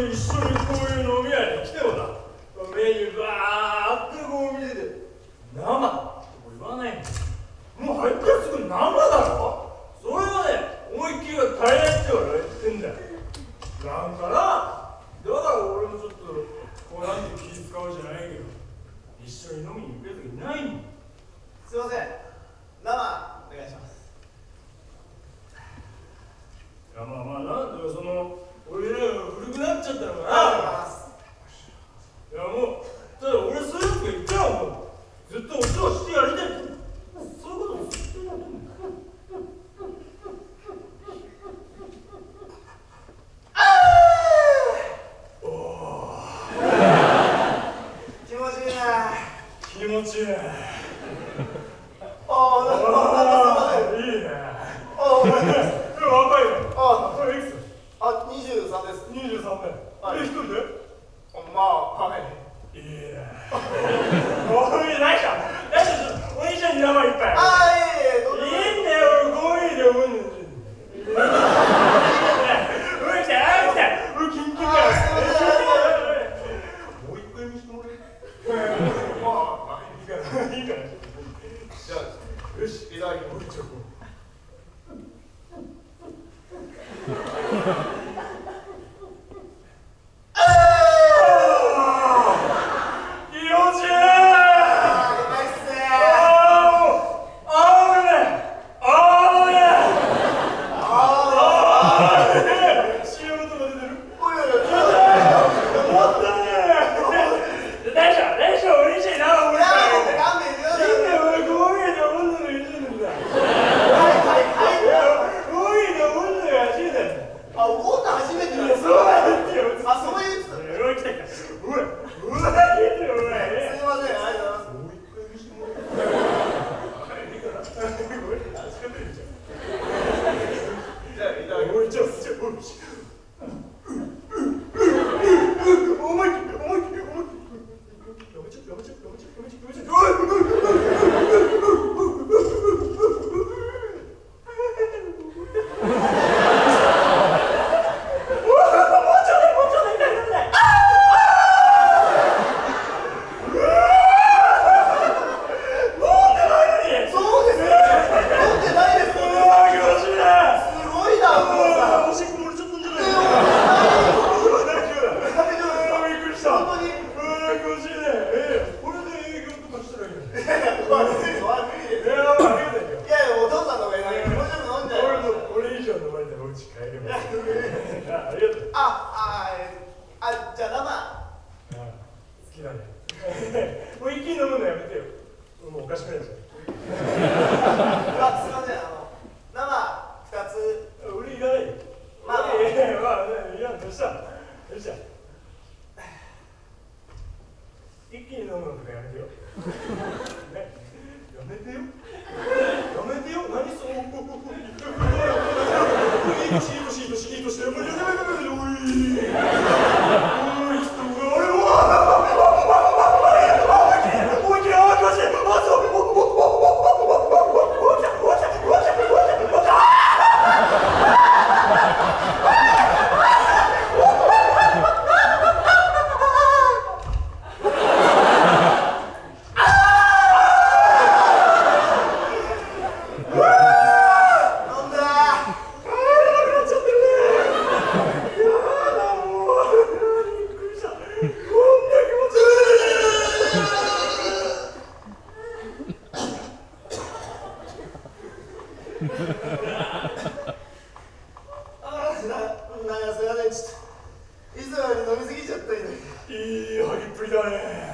一緒にこういう飲み屋に来てもな、メニューバーってこう見てて生って言わないの。もう入ったらすぐ生だろ。それはね、思いっきりが足りないって言ってんだよ。なんかな、だから俺もちょっとこうなんて気使うじゃないけど、一緒に飲みに行くやつがいないもん。 すいません、生お願いします。 いやまあなんだよ、その俺らが古くなっちゃったのかな。いやもうただ俺そういうやつが言ったらもうずっとお世話してやりたい。そういうことをずっとやってんだよ。 気持ちいいな。 気持ちいいね。いいね。若いね。これいくつ ？23です。 23年。一人で？ まあ、はい。 いいね。おい、ないか。お兄ちゃんに生いっぱい。いいんだよ、俺コーヒーで思うんだよ。来た。俺キンキンだよ。もう一回見せてもらえる？まあ、いいから。じゃあ、よし、いただきます。 じゃあ生。好きだね。もう一気に飲むのやめてよ。もうおかしくないじゃん。 すいません、生2つ。 俺いらないよ。まあいや、どうした？一気に飲むのとかやめてよ。やめてよ。何その。いいとして。いい張りっぷりだね。